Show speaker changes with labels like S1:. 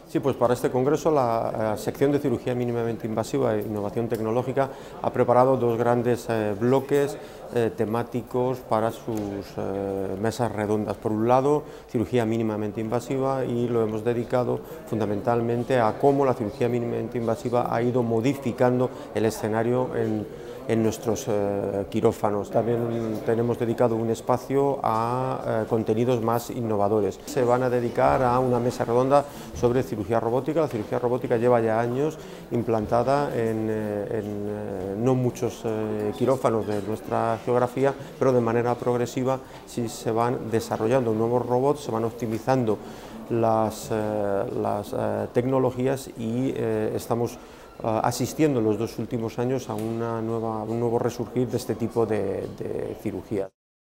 S1: Sí, pues para este congreso la sección de cirugía mínimamente invasiva e innovación tecnológica ha preparado dos grandes bloques temáticos para sus mesas redondas. Por un lado, cirugía mínimamente invasiva, y lo hemos dedicado fundamentalmente a cómo la cirugía mínimamente invasiva ha ido modificando el escenario en nuestros quirófanos. También tenemos dedicado un espacio a contenidos más innovadores. Se van a dedicar a una mesa redonda sobre cirugía robótica. La cirugía robótica lleva ya años implantada en no muchos quirófanos de nuestra geografía, pero de manera progresiva sí se van desarrollando nuevos robots, se van optimizando las tecnologías, y estamos asistiendo en los dos últimos años a un nuevo resurgir de este tipo de cirugías.